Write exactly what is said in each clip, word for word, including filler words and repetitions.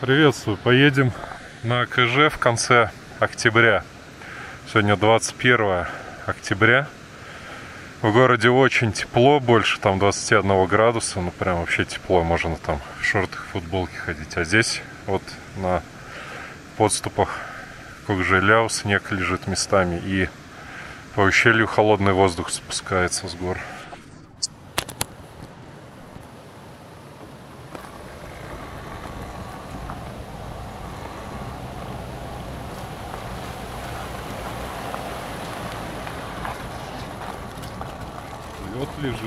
Приветствую. Поедем на КЖ в конце октября. Сегодня двадцать первое октября. В городе очень тепло, больше там двадцати одного градуса. Ну прям вообще тепло, можно там в шортах, футболке ходить. А здесь вот на подступах к Кокжеляу снег лежит местами, и по ущелью холодный воздух спускается с гор. Лед лежит.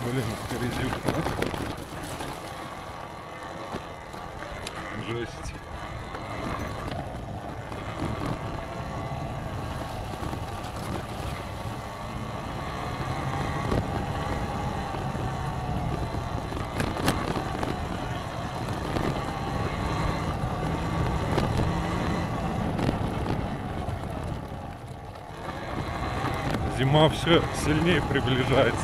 Блин, грязюка. Жесть. Зима все сильнее приближается.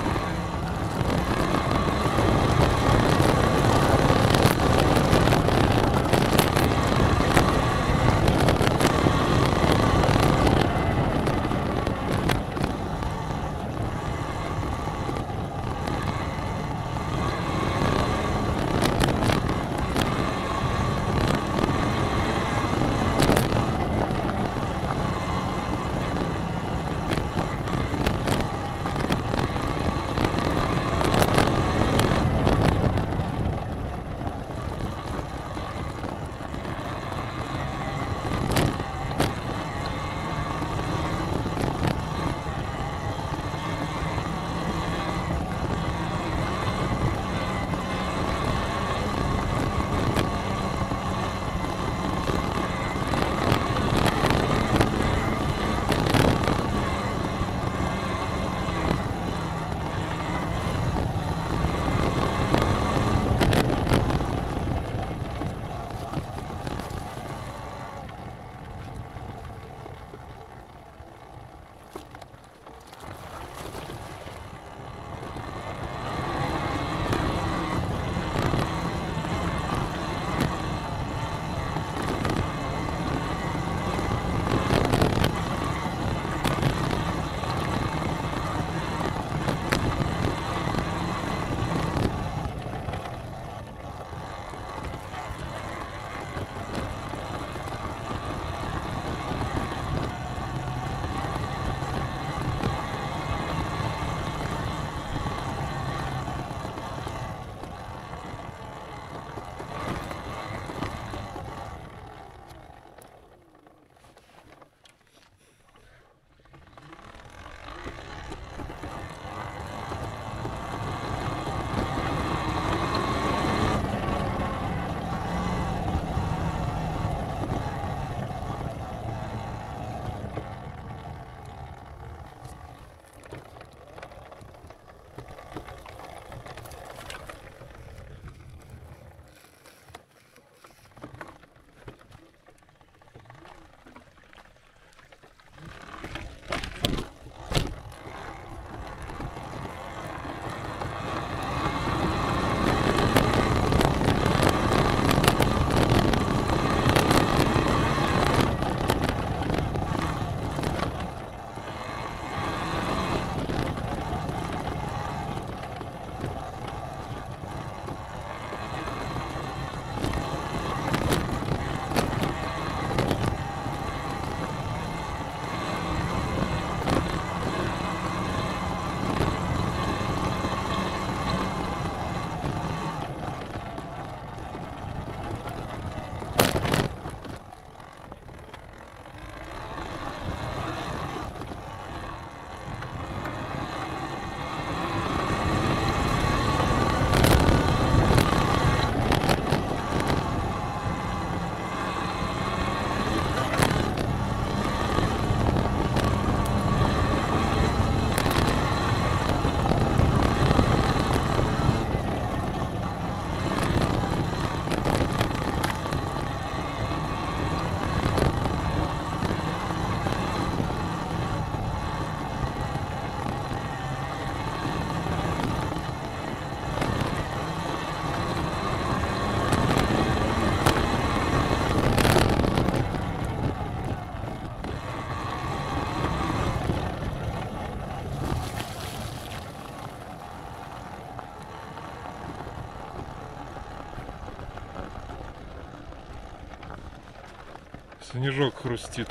Снежок хрустит.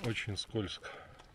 очень скользко.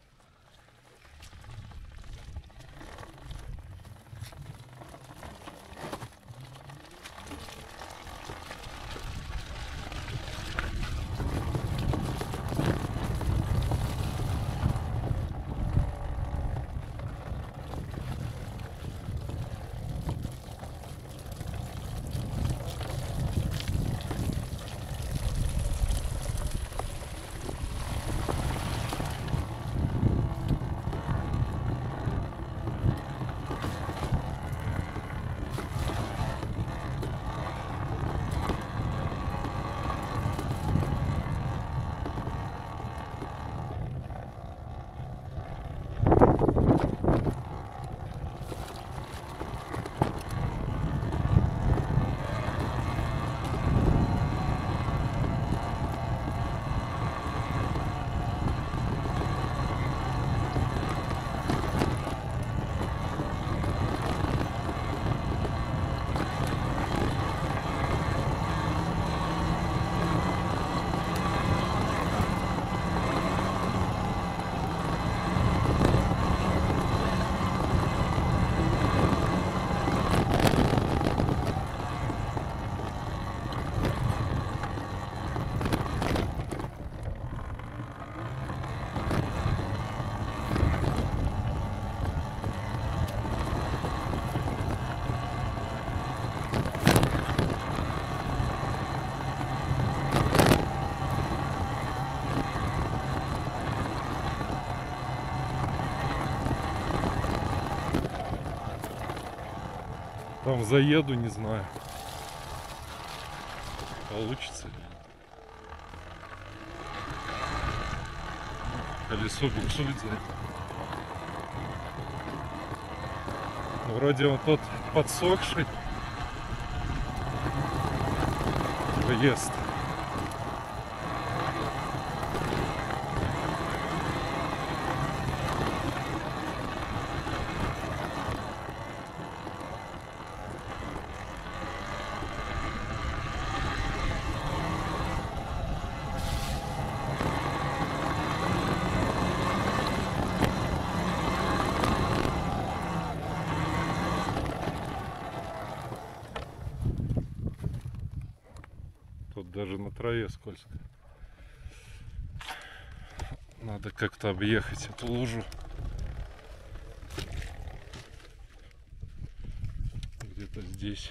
Там заеду, не знаю, получится ли. Колесо буксует за это. Вроде он тот подсохший въезд. Тут даже на траве скользко. Надо как-то объехать эту лужу. Где-то здесь.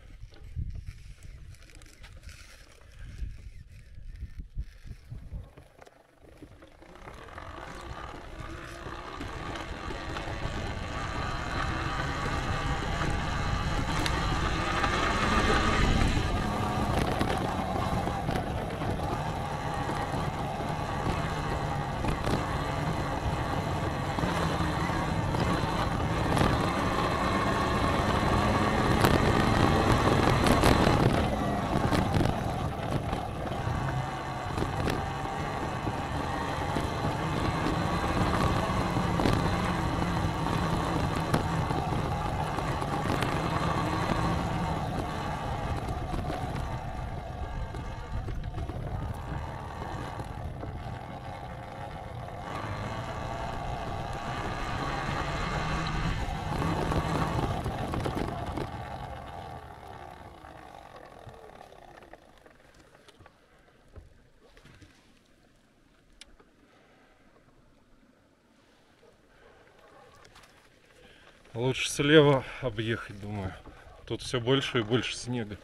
Лучше слева объехать, думаю. Тут все больше и больше снега.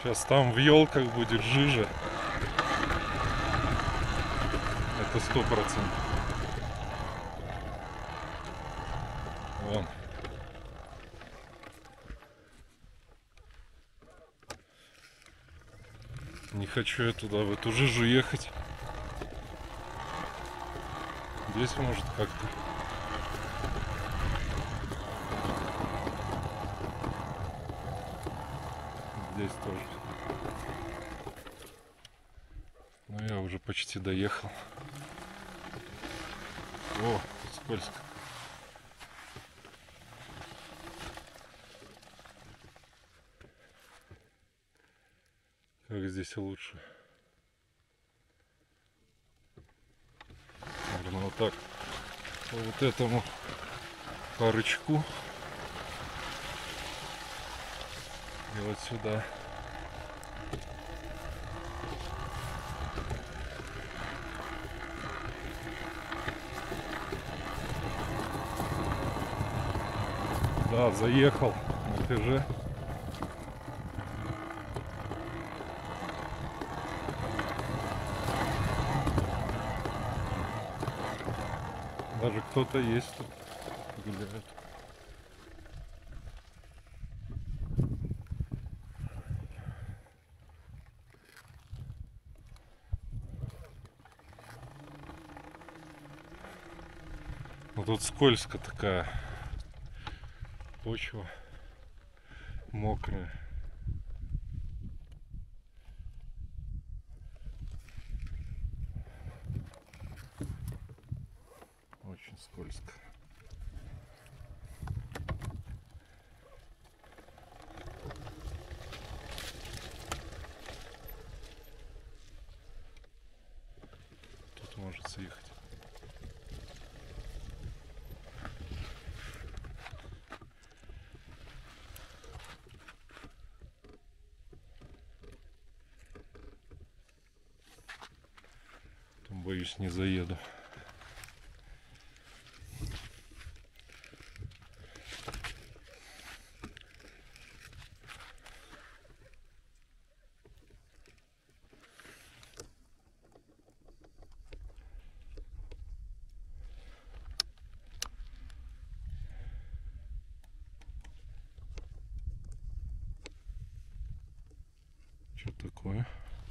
Сейчас там в елках будет жижа. Это сто процентов. Вон. Не хочу я туда, в эту жижу ехать. Здесь может как-то. Здесь тоже. Ну я уже почти доехал. О, скользко. Как здесь лучше. Наверное, вот так. По вот этому парочку. И вот сюда. Да, заехал на КЖ. Даже кто-то есть тут, гуляет. Ну тут скользко такая почва, мокрая. Очень скользко. Тут может съехать. Там, боюсь, не заеду. Что такое?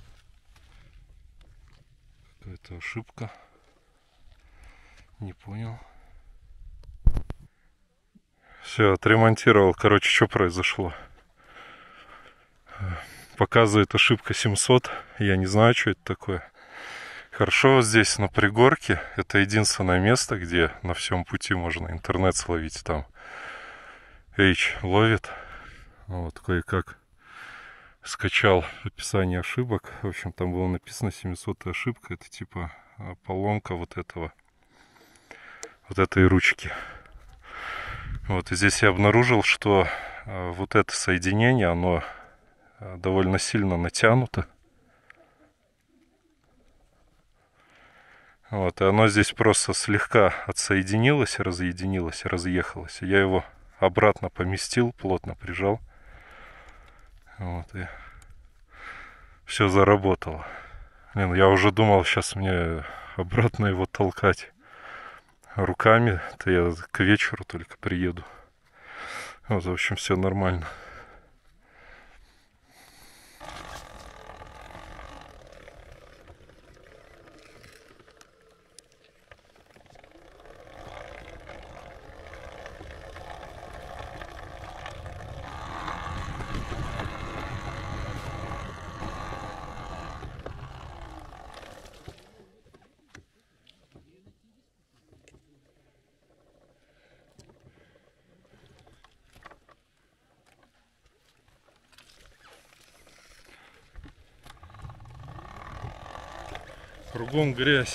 Какая-то ошибка. Не понял. Все, отремонтировал. Короче, что произошло? Показывает ошибка семьсот. Я не знаю, что это такое. Хорошо, здесь на пригорке. Это единственное место, где на всем пути можно интернет словить. Там H ловит. Вот кое-как скачал описание ошибок. В общем, там было написано семисотая ошибка. Это типа поломка вот этого, вот этой ручки. Вот, и здесь я обнаружил, что вот это соединение, оно довольно сильно натянуто. Вот, и оно здесь просто слегка отсоединилось, разъединилось, разъехалось. Я его обратно поместил, плотно прижал. Вот, и все заработало. Блин, я уже думал, сейчас мне обратно его толкать руками. То я к вечеру только приеду. Вот, в общем, все нормально. Кругом грязь.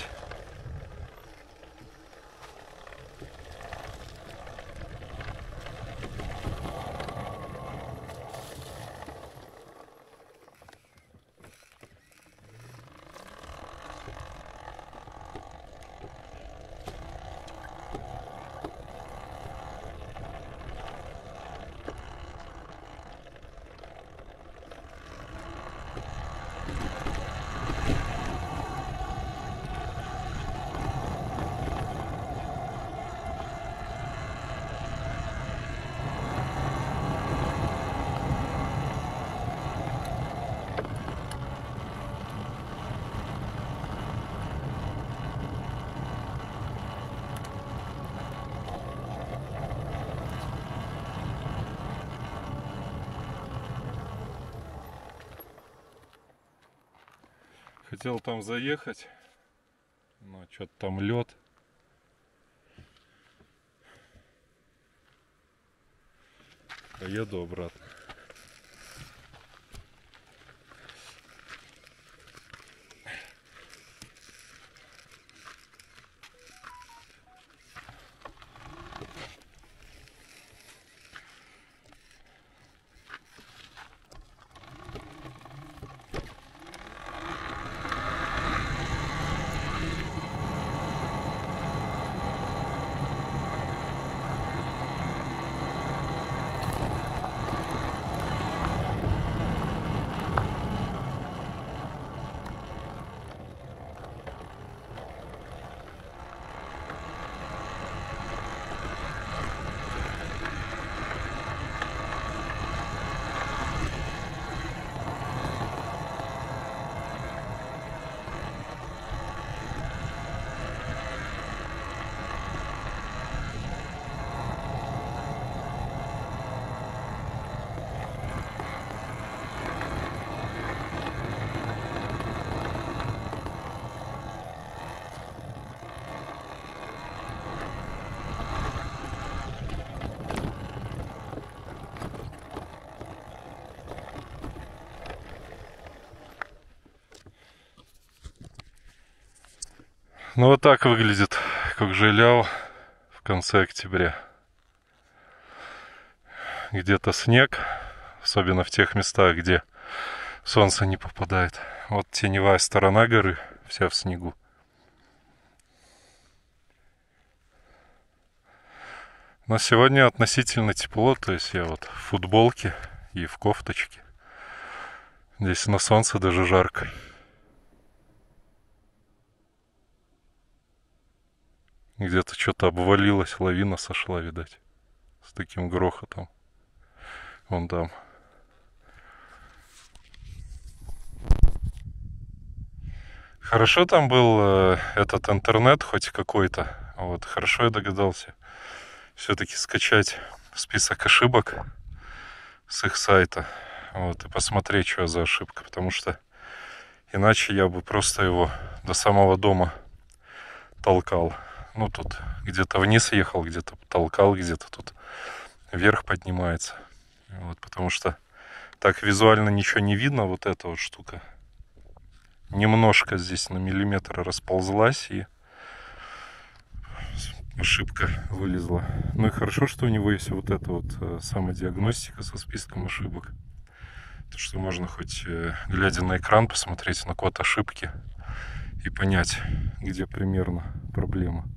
Хотел там заехать, но что-то там лед. Поеду обратно. Ну вот так выглядит Кокжайляу в конце октября. Где-то снег, особенно в тех местах, где солнце не попадает. Вот теневая сторона горы, вся в снегу. Но сегодня относительно тепло, то есть я вот в футболке и в кофточке. Здесь на солнце даже жарко. Где-то что-то обвалилось, лавина сошла, видать, с таким грохотом. Вон там. Хорошо там был э, этот интернет хоть какой-то. Вот, хорошо я догадался все-таки скачать список ошибок с их сайта. Вот, и посмотреть, что за ошибка. Потому что иначе я бы просто его до самого дома толкал. Ну, тут где-то вниз ехал, где-то толкал, где-то тут вверх поднимается. Вот, потому что так визуально ничего не видно, вот эта вот штука. Немножко здесь на миллиметр расползлась, и ошибка вылезла. Ну и хорошо, что у него есть вот эта вот самодиагностика со списком ошибок. То, что можно хоть, глядя на экран, посмотреть на код ошибки и понять, где примерно проблема.